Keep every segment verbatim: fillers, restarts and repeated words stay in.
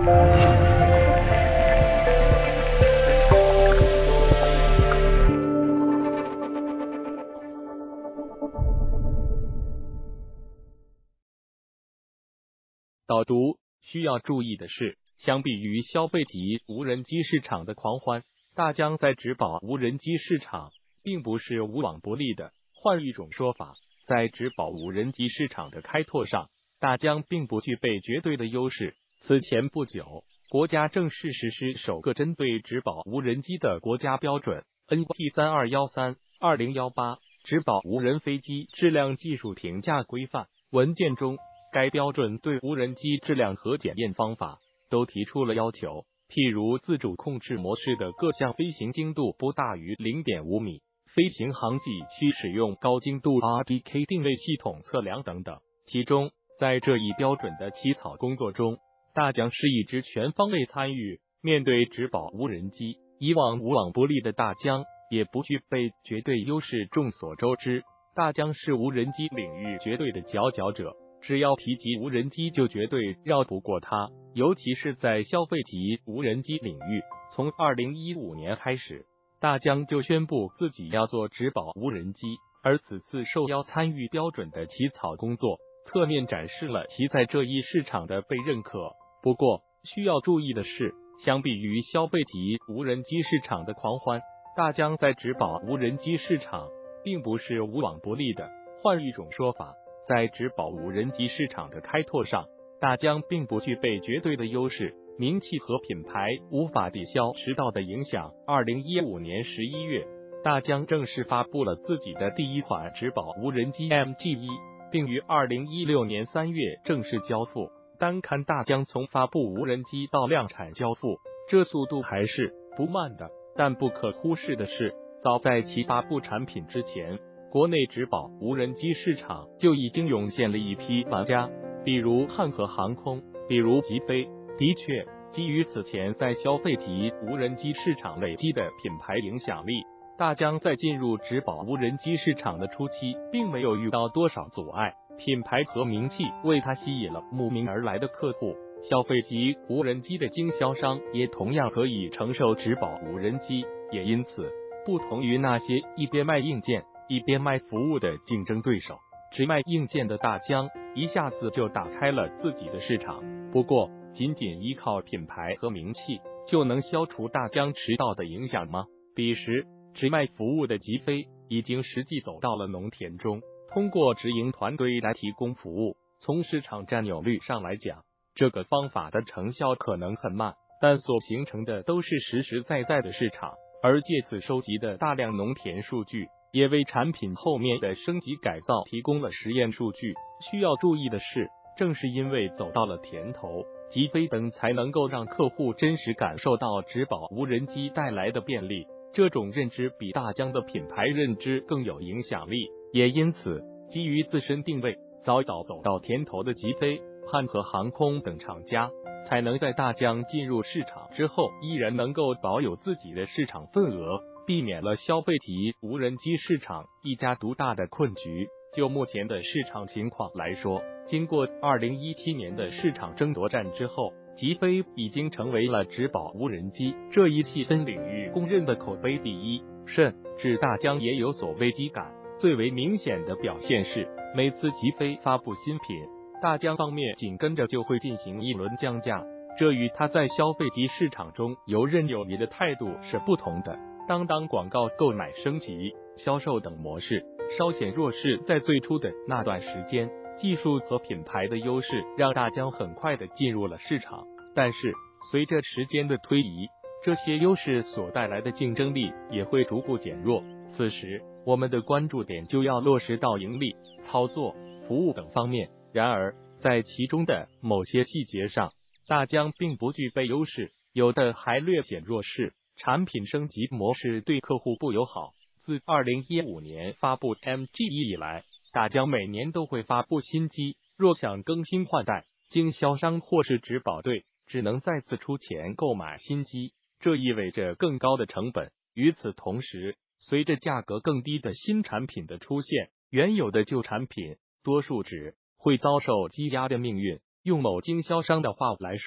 导读需要注意的是，相比于消费级无人机市场的狂欢，大疆在植保无人机市场并不是无往不利的。换一种说法，在植保无人机市场的开拓上，大疆并不具备绝对的优势。此前不久，国家正式实施首个针对植保无人机的国家标准 N P 三二一三二零一八植保无人飞机质量技术评价规范文件中，该标准对无人机质量和检验方法都提出了要求，譬如自主控制模式的各项飞行精度不大于 零点五米，飞行航迹需使用高精度 R D K 定位系统测量等等。其中，在这一标准的起草工作中，大疆是一支全方位参与。面对植保无人机，以往无往不利的大疆也不具备绝对优势。众所周知，大疆是无人机领域绝对的佼佼者，只要提及无人机就绝对绕不过它，尤其是在消费级无人机领域。从二零一五年开始，大疆就宣布自己要做植保无人机，而此次受邀参与标准的起草工作，侧面展示了其在这一市场的被认可。不过，需要注意的是，相比于消费级无人机市场的狂欢，大疆在植保无人机市场并不是无往不利的。换一种说法，在植保无人机市场的开拓上，大疆并不具备绝对的优势，名气和品牌无法抵消迟到的影响。二零一五年十一月，大疆正式发布了自己的第一款植保无人机 M G 一，并于二零一六年三月正式交付。单看大疆从发布无人机到量产交付，这速度还是不慢的。但不可忽视的是，早在其发布产品之前，国内植保无人机市场就已经涌现了一批玩家，比如汉和航空，比如极飞。的确，基于此前在消费级无人机市场累积的品牌影响力，大疆在进入植保无人机市场的初期，并没有遇到多少阻碍。品牌和名气为它吸引了慕名而来的客户，消费级无人机的经销商也同样可以承受植保无人机，也因此不同于那些一边卖硬件一边卖服务的竞争对手，只卖硬件的大疆一下子就打开了自己的市场。不过，仅仅依靠品牌和名气就能消除大疆迟到的影响吗？彼时，只卖服务的极飞已经实际走到了农田中，通过直营团队来提供服务。从市场占有率上来讲，这个方法的成效可能很慢，但所形成的都是实实在在的市场，而借此收集的大量农田数据，也为产品后面的升级改造提供了实验数据。需要注意的是，正是因为走到了田头，极飞等才能够让客户真实感受到植保无人机带来的便利。这种认知比大疆的品牌认知更有影响力，也因此，基于自身定位，早早走到田头的极飞、汉和航空等厂家，才能在大疆进入市场之后，依然能够保有自己的市场份额，避免了消费级无人机市场一家独大的困局。就目前的市场情况来说，经过二零一七年的市场争夺战之后，极飞已经成为了植保无人机这一细分领域公认的口碑第一，甚至大疆也有所危机感。最为明显的表现是，每次极飞发布新品，大疆方面紧跟着就会进行一轮降价，这与它在消费级市场中游刃有余的态度是不同的。当当广告、购买、升级、销售等模式稍显弱势，在最初的那段时间，技术和品牌的优势让大疆很快的进入了市场。但是随着时间的推移，这些优势所带来的竞争力也会逐步减弱。此时，我们的关注点就要落实到盈利、操作、服务等方面。然而，在其中的某些细节上，大疆并不具备优势，有的还略显弱势。产品升级模式对客户不友好。自二零一五年发布 M G 一 以来，大疆每年都会发布新机，若想更新换代，经销商或是植保队只能再次出钱购买新机，这意味着更高的成本。与此同时，随着价格更低的新产品的出现，原有的旧产品多数只会遭受积压的命运。用某经销商的话来说，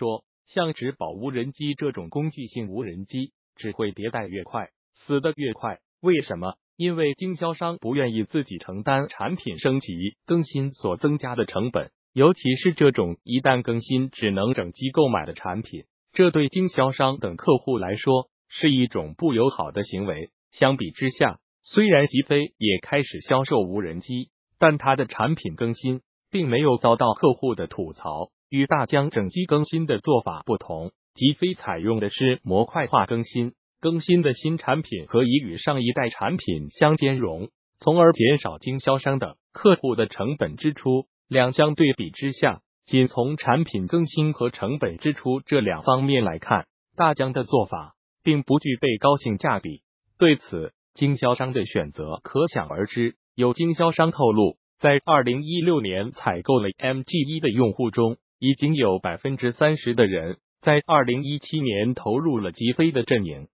像植保无人机这种工具性无人机，只会迭代越快，死得越快。为什么？因为经销商不愿意自己承担产品升级更新所增加的成本，尤其是这种一旦更新只能整机购买的产品，这对经销商等客户来说是一种不友好的行为。相比之下，虽然极飞也开始销售无人机，但它的产品更新并没有遭到客户的吐槽。与大疆整机更新的做法不同，极飞采用的是模块化更新，更新的新产品可以与上一代产品相兼容，从而减少经销商等客户的成本支出。两相对比之下，仅从产品更新和成本支出这两方面来看，大疆的做法并不具备高性价比。对此，经销商的选择可想而知。有经销商透露，在二零一六年采购了 M G 一 的用户中，已经有 百分之三十 的人在二零一七年投入了极飞的阵营。